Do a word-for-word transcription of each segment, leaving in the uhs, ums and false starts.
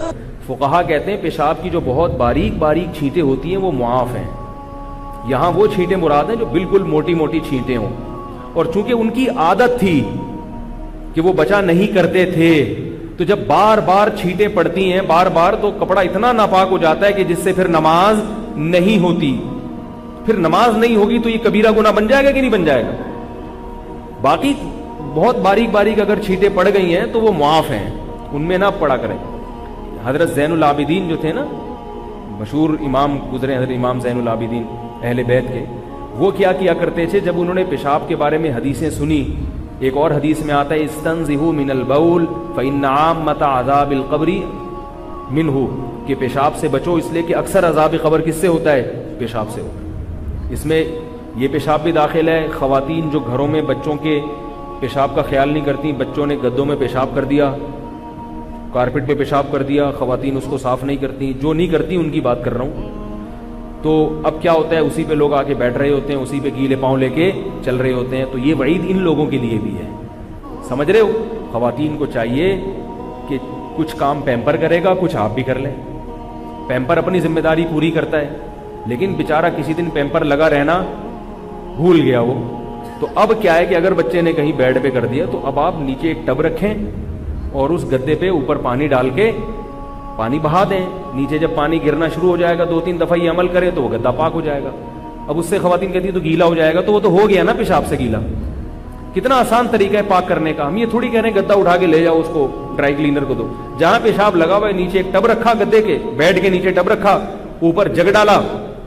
فقہا کہتے ہیں پیشاب کی جو بہت باریک باریک چھینٹیں ہوتی ہیں وہ معاف ہیں. یہاں وہ چھینٹیں مراد ہیں جو بالکل موٹی موٹی چھینٹیں ہوں, اور چونکہ ان کی عادت تھی کہ وہ بچا نہیں کرتے تھے, تو جب بار بار چھینٹیں پڑتی ہیں بار بار تو کپڑا اتنا ناپاک ہو جاتا ہے کہ جس سے پھر نماز نہیں ہوتی. پھر نماز نہیں ہوگی تو یہ کبیرہ گناہ بن جائے گا کہ نہیں بن جائے گا؟ باقی بہت باریک باریک اگر چھینٹیں پڑ گئی ہیں تو وہ معاف ہیں, ان میں نہ پڑا کریں. حضرت زین العابدین جو تھے نا, مشہور امام گزرے حضرت امام زین العابدین اہل بیت کے, وہ کیا کیا کرتے تھے جب انہوں نے پیشاب کے بارے میں حدیثیں سنی. ایک اور حدیث میں آتا ہے استنزہوا من البول فإن عامۃ عذاب القبر منہ, کہ پیشاب سے بچو اس لیے کہ اکثر عذاب قبر کس سے ہوتا ہے؟ پیشاب سے ہوتا ہے. اس میں یہ پیشاب بھی داخل ہے. خواتین جو گھروں میں بچوں کے پیشاب کا خیال نہیں کرتی, بچوں نے گدوں میں پیشاب کر دیا, کارپٹ پہ پیشاب کر دیا, خواتین اس کو صاف نہیں کرتی, جو نہیں کرتی ان کی بات کر رہا ہوں. تو اب کیا ہوتا ہے, اسی پہ لوگ آ کے بیٹھ رہے ہوتے ہیں, اسی پہ گیلے پاؤں لے کے چل رہے ہوتے ہیں. تو یہ وعید ان لوگوں کے لیے بھی ہے, سمجھ رہے ہو؟ خواتین کو چاہیے کہ کچھ کام پیمپر کرے گا, کچھ آپ بھی کر لیں. پیمپر اپنی ذمہ داری پوری کرتا ہے, لیکن بیچارہ کسی دن پیمپر لگا رہنا بھول گیا وہ. تو اب کیا ہے کہ اگر بچے نے کہیں بیڈ پہ کر دیا تو اب آپ نیچے ایک ٹب رکھیں اور اس گدے پہ اوپر پانی ڈال کے پانی بہا دیں. نیچے جب پانی گرنا شروع ہو جائے گا, دو تین دفعہ یہ عمل کرے تو وہ گدا پاک ہو جائے گا. اب اس سے خواتین کہتی ہے تو گیلا ہو جائے گا, تو وہ تو ہو گیا نا پیشاب سے گیلا. کتنا آسان طریقہ ہے پاک کرنے کا. ہم یہ تھوڑی کہہ رہے ہیں گدا اٹھا کے لے جاؤ اس کو ڈرائی کلینر کو دو. جہاں پیشاب لگا ہوا ہے نیچے ایک ٹب رکھا, گدے کے بیڈ کے نیچے ٹب رکھا, اوپر جگ ڈالا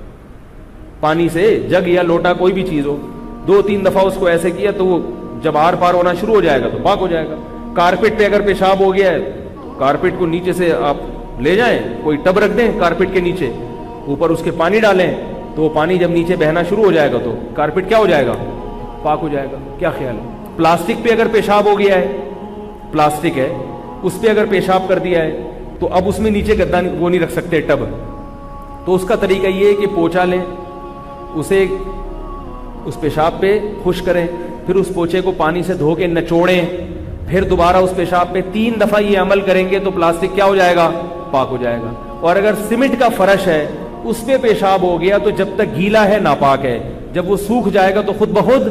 پانی سے, جگ یا لوٹا کوئی بھی چیز ہو, دو تین دفعہ اس کو ایسے کیا تو وہ جب آر پار ہونا شروع ہو جائے گا تو پاک ہو جائے گا. کارپٹ پہ اگر پیشاب ہو گیا ہے, کارپٹ کو نیچے سے آپ لے جائیں, کوئی ٹب رکھ دیں کارپٹ کے نیچے, اوپر اس کے پانی ڈالیں, تو وہ پانی جب نیچے بہنا شروع ہو جائے گا تو کارپٹ کیا ہو جائے گا؟ پاک ہو جائے گا. کیا خیال ہے؟ پلاسٹک پہ اگر پیشاب ہو گیا ہے, پلاسٹک ہے اس پہ اگر پیشاب کر دیا ہے تو اب اس میں نیچے گدا وہ نہیں رکھ سکتے ٹب, تو اس کا طریقہ یہ ہے کہ پوچھا لیں, اسے اس پیشاب پہ خشک کریں, پھر اس پوچھے کو پانی سے دھو کے نچوڑیں, پھر دوبارہ اس پیشاب پہ تین دفعہ یہ عمل کریں گے تو پلاسٹک کیا ہو جائے گا؟ پاک ہو جائے گا. اور اگر سیمنٹ کا فرش ہے اس پہ پیشاب ہو گیا تو جب تک گیلا ہے ناپاک ہے, جب وہ سوکھ جائے گا تو خود بخود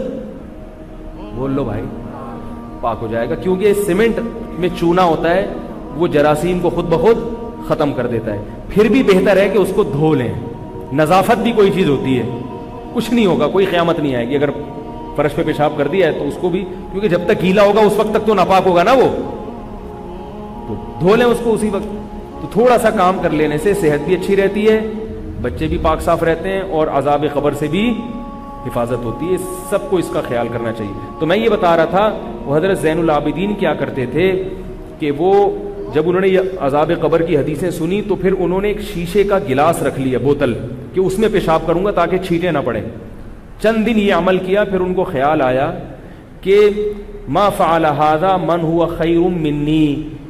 بول لو بھائی پاک ہو جائے گا. کیونکہ سیمنٹ میں چونا ہوتا ہے, وہ جراثیم کو خود بخود ختم کر دیتا ہے. پھر بھی بہتر ہے کہ اس کو دھو لیں. نظافت بھی کوئی چیز ہوتی ہے, کچھ نہیں ہوگا, کوئی قیامت نہیں آئے گی. اگر فرش پہ پیشاب کر دیا ہے تو اس کو بھی, کیونکہ جب تک گیلا ہوگا اس وقت تک تو ناپاک ہوگا نا وہ, تو دھو لیں اس کو اسی وقت. تو تھوڑا سا کام کر لینے سے صحت بھی اچھی رہتی ہے, بچے بھی پاک صاف رہتے ہیں, اور عذاب قبر سے بھی حفاظت ہوتی ہے. سب کو اس کا خیال کرنا چاہیے. تو میں یہ بتا رہا تھا وہ حضرت زین العابدین کیا کرتے تھے کہ وہ جب انہوں نے یہ عذاب قبر کی حدیثیں سنی تو پھر انہوں نے ایک شیشے کا گلاس رکھ لیا, بوتل, کہ اس میں پیشاب کروں گا تاکہ چھینٹیں نہ پڑیں. چند دن یہ عمل کیا, پھر ان کو خیال آیا کہ ما فعل هذا من هو خیر منی,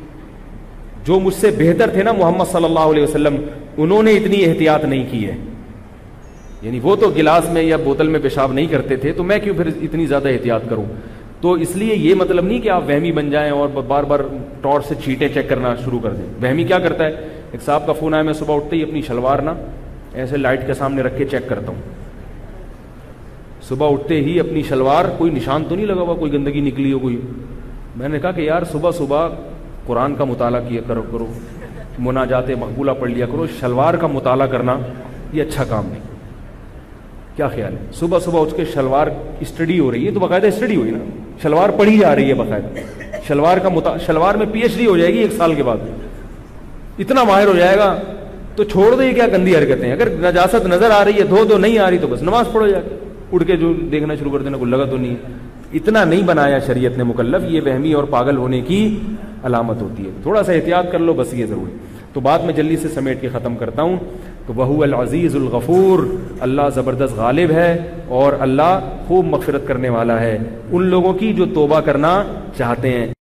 جو مجھ سے بہتر تھے نا محمد صلی اللہ علیہ وسلم, انہوں نے اتنی احتیاط نہیں کی ہے. یعنی وہ تو گلاس میں یا بوتل میں پیشاب نہیں کرتے تھے, تو میں کیوں پھر اتنی زیادہ احتیاط کروں. تو اس لیے یہ مطلب نہیں کہ آپ وہمی بن جائیں اور بار بار ٹارچ سے چھینٹیں چیک کرنا شروع کر دیں. وہمی کیا کرتا ہے, ایک صاحب کا فون آیا, میں صبح اٹھتے ہی اپنی شلوار نا ایسے لائٹ کے سامنے رکھ کے چیک کرتا ہوں. صبح اٹھتے ہی اپنی شلوار, کوئی نشان تو نہیں لگا ہوا, کوئی گندگی نکلی ہو کوئی. میں نے کہا کہ یار صبح صبح قرآن کا مطالعہ کیا کرو کرو مناجات مقبولہ پڑھ لیا کرو, شلوار کا مطالعہ کرنا یہ اچھا کام نہیں. کیا خیال ہے؟ صبح صبح اٹھ کے شلوار اسٹڈی ہو رہی ہے, تو باقاعدہ اسٹڈی ہوئی نا, شلوار پڑھی جا رہی ہے باقاعدہ. شلوار کا متا... شلوار میں پی ایچ ڈی ہو جائے گی ایک سال کے بعد, اتنا ماہر ہو جائے گا. تو چھوڑ دو یہ کیا گندی حرکتیں. اگر نجاست نظر آ رہی ہے دھو دو, نہیں آ رہی تو بس نماز پڑھو جا کے, اڑ کے جو دیکھنا شروع کر دینا, کوئی لگا تو نہیں. اتنا نہیں بنایا شریعت نے مکلف, یہ وہمی اور پاگل ہونے کی علامت ہوتی ہے. تھوڑا سا احتیاط کر لو بس, یہ ضروری. تو بات میں جلدی سے سمیٹ کے ختم کرتا ہوں. تو وہو العزیز الغفور, اللہ زبردست غالب ہے اور اللہ خوب مغفرت کرنے والا ہے ان لوگوں کی جو توبہ کرنا چاہتے ہیں.